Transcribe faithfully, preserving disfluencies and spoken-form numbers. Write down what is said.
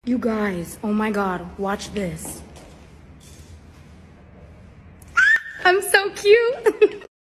You guys, oh my God, watch this. I'm so cute.